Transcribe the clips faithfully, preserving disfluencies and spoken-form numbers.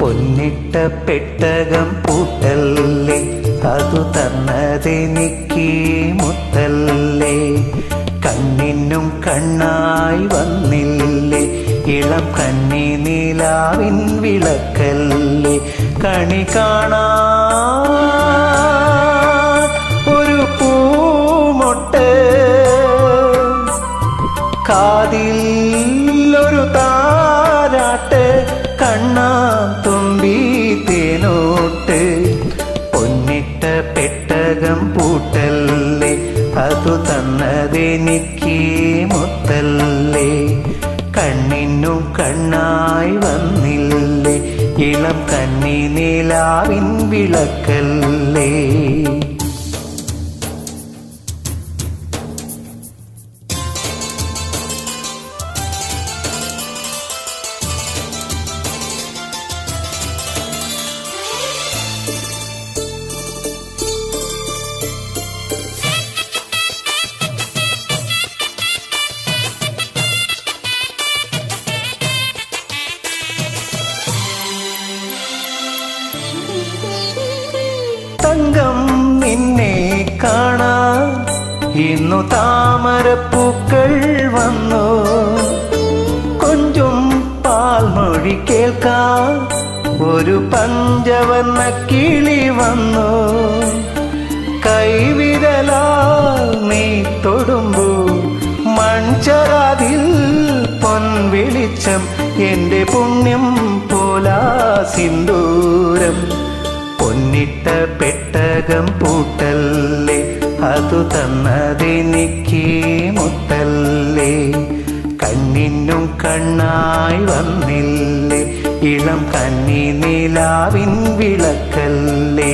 പൊന്നിട്ട പെട്ടകം പൂട്ടല്ലേ, അതു തന്നതെനിക്ക് മുത്തല്ലേ. കണ്ണിനും കണ്ണായി വന്നില്ലേ, ഇളം കന്നി നിലാവിൻ വിളക്കല്ലേ. കണി കാണാ ഒരു പൂമൊട്ട്, കാതിൽ ഒരു താരാട്ട്, കണ്ണാം തുമ്പി തേനോട്ട്. പൊന്നിട്ട പെട്ടകം പൂട്ടല്ലേ, അതു തന്നതെനിക്ക് മുത്തല്ലേ. കണ്ണിനും കണ്ണായി വന്നില്ലേ, ഇളം കന്നി നിലാവിൻ വിളക്കല്ലേ. തങ്കം നിന്നെ കാണാൻ ഇന്നു താമരപ്പൂക്കൾ വന്നു, കൊഞ്ചും പാൽമൊഴി കേൾക്കാൻ ഒരു പഞ്ചവർണ്ണ കിളി വന്നു. കൈവിരലാൽ നീ തൊടുമ്പോൾ മൺചരാതിൽ പൊൻവെളിച്ചം, എന്റെ പുണ്യം പോലാ സിന്ദൂരം. പൊന്നിട്ട പെട്ടകം പൂട്ടല്ലേ, അതു തന്നതെനിക്ക് മുത്തല്ലേ. കണ്ണിനും കണ്ണായി വന്നില്ലേ, ഇളം കന്നി നിലാവിൻ വിളക്കല്ലേ.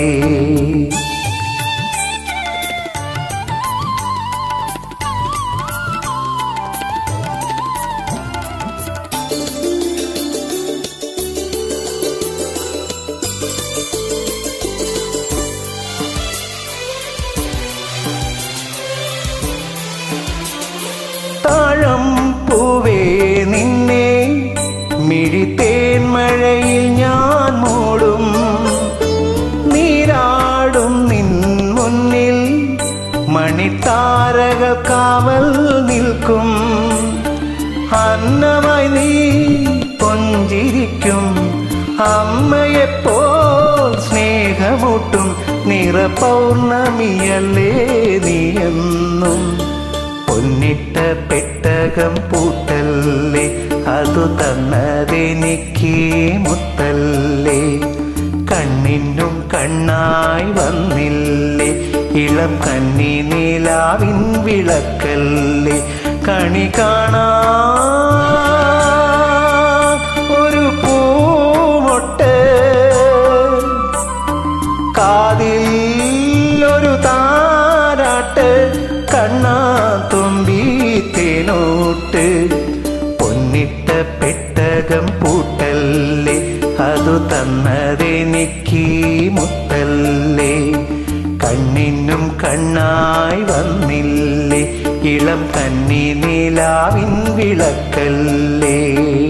താഴം പൂവേ നിന്നെ മിഴിത്തേൻ മഴയിൽ ഞാൻ മൂടും, നീരാടും നിൻ മുന്നിൽ മണിത്താരകൾ കാവൽ നിൽക്കും. അന്നമായി നീ പുഞ്ചിരിക്കും, അമ്മയെപ്പോൾ സ്നേഹമൂട്ടും. നിറ പൗർണമിയല്ലേ നീയെന്നും. പൊന്നിട്ട പെട്ടകം പൂട്ടല്ലേ, അതു തന്നതെനിക്ക് മുത്തല്ലേ. കണ്ണിനും കണ്ണായി വന്നില്ലേ, ഇളം കന്നി നിലാവിൻ വിളക്കല്ലേ. കണി കാണാ ഒരു പൂമൊട്ട്, കാതിൽ ഒരു താരാട്ട്, കണ്ണാ തുമ്പി തേനോട്ട്. പൊന്നിട്ട പെട്ടകം പൂട്ടല്ലേ, അതു തന്നതെനിക്ക് മുത്തല്ലേ. കണ്ണിനും കണ്ണായി വന്നില്ലേ, ഇളം കന്നി നിലാവിൻ വിളക്കല്ലേ.